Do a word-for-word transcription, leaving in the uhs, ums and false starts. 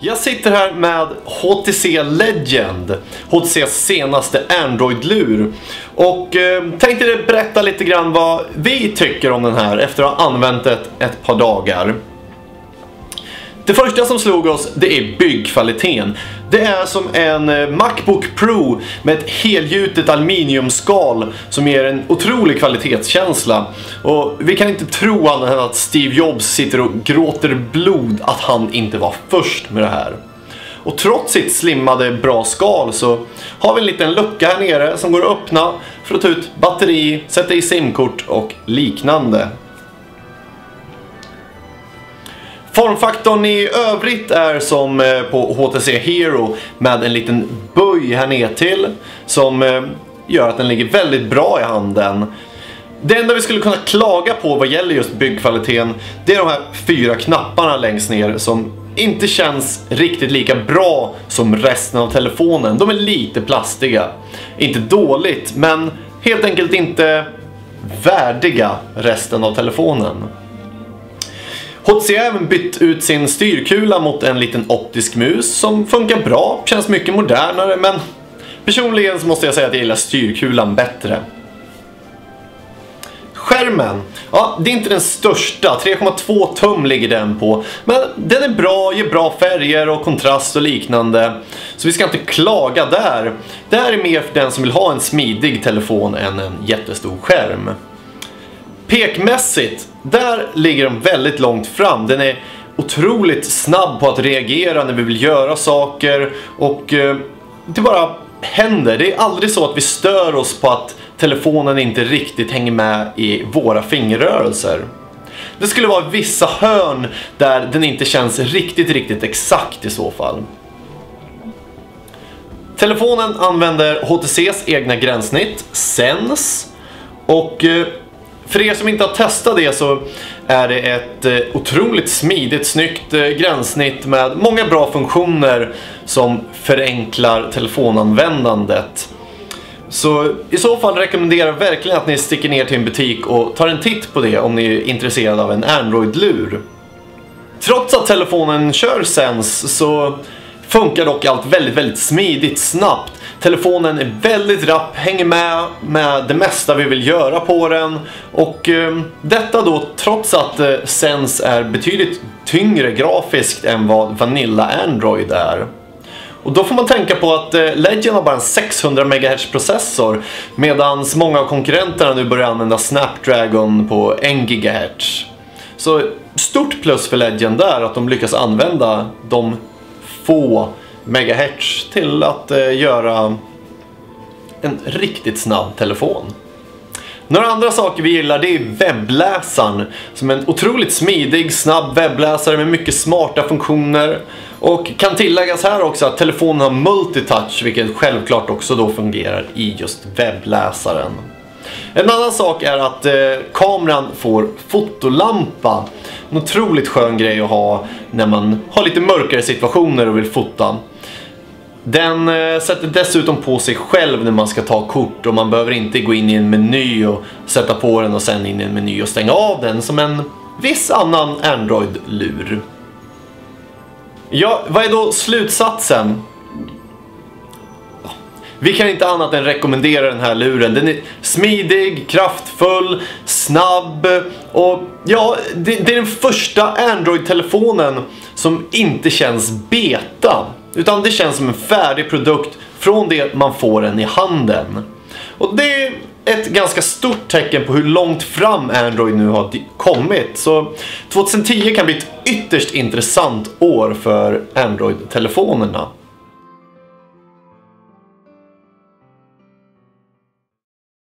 Jag sitter här med H T C Legend, H T C:s senaste Android-lur. Och eh, tänkte berätta lite grann vad vi tycker om den här efter att ha använt det ett par dagar. Det första som slog oss, det är byggkvaliteten. Det är som en MacBook Pro med ett helgjutet aluminiumskal som ger en otrolig kvalitetskänsla. Och vi kan inte tro annat än att Steve Jobs sitter och gråter blod att han inte var först med det här. Och trots sitt slimmade bra skal så har vi en liten lucka här nere som går att öppna för att ta ut batteri, sätta i simkort och liknande. Formfaktorn i övrigt är som på H T C Hero med en liten böj här ner till som gör att den ligger väldigt bra i handen. Det enda vi skulle kunna klaga på vad gäller just byggkvaliteten, det är de här fyra knapparna längst ner som inte känns riktigt lika bra som resten av telefonen. De är lite plastiga. Inte dåligt, men helt enkelt inte värdiga resten av telefonen. H T C har även bytt ut sin styrkula mot en liten optisk mus som funkar bra, känns mycket modernare, men personligen så måste jag säga att jag gillar styrkulan bättre. Skärmen, ja, det är inte den största, tre komma två tum ligger den på, men den är bra, ger bra färger och kontrast och liknande, så vi ska inte klaga där. Det här är mer för den som vill ha en smidig telefon än en jättestor skärm. Pekmässigt, där ligger den väldigt långt fram. Den är otroligt snabb på att reagera när vi vill göra saker och eh, det bara händer. Det är aldrig så att vi stör oss på att telefonen inte riktigt hänger med i våra fingerrörelser. Det skulle vara vissa hörn där den inte känns riktigt, riktigt exakt i så fall. Telefonen använder H T C:s egna gränssnitt, Sense, och eh, för er som inte har testat det så är det ett eh, otroligt smidigt, snyggt eh, gränssnitt med många bra funktioner som förenklar telefonanvändandet. Så i så fall rekommenderar jag verkligen att ni sticker ner till en butik och tar en titt på det om ni är intresserade av en Android-lur. Trots att telefonen kör Sense så funkar dock allt väldigt, väldigt smidigt snabbt. Telefonen är väldigt rapp, hänger med med det mesta vi vill göra på den. Och eh, detta då trots att eh, Sense är betydligt tyngre grafiskt än vad Vanilla Android är. Och då får man tänka på att eh, Legend har bara en sexhundra megahertz processor, medan många av konkurrenterna nu börjar använda Snapdragon på en gigahertz. Så stort plus för Legend där att de lyckas använda de få megahertz till att eh, göra en riktigt snabb telefon. Några andra saker vi gillar, det är webbläsaren som är en otroligt smidig, snabb webbläsare med mycket smarta funktioner. Och kan tilläggas här också att telefonen har multitouch, vilket självklart också då fungerar i just webbläsaren. En annan sak är att eh, kameran får fotolampa. En otroligt skön grej att ha när man har lite mörkare situationer och vill fota. Den eh, sätter dessutom på sig själv när man ska ta kort och man behöver inte gå in i en meny och sätta på den och sen in i en meny och stänga av den som en viss annan Android-lur. Ja, vad är då slutsatsen? Vi kan inte annat än rekommendera den här luren. Den är smidig, kraftfull, snabb och ja, det, det är den första Android-telefonen som inte känns beta. Utan det känns som en färdig produkt från det man får den i handen. Och det är ett ganska stort tecken på hur långt fram Android nu har kommit. Så tjugohundratio kan bli ett ytterst intressant år för Android-telefonerna.